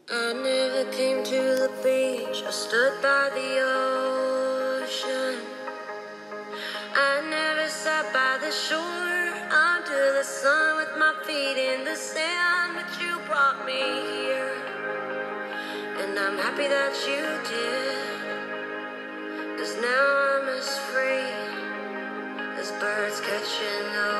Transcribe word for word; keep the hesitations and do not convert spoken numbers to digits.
I never came to the beach or stood by the ocean. I never sat by the shore under the sun with my feet in the sand, but you brought me here, and I'm happy that you did, 'cause now I'm as free as birds catching the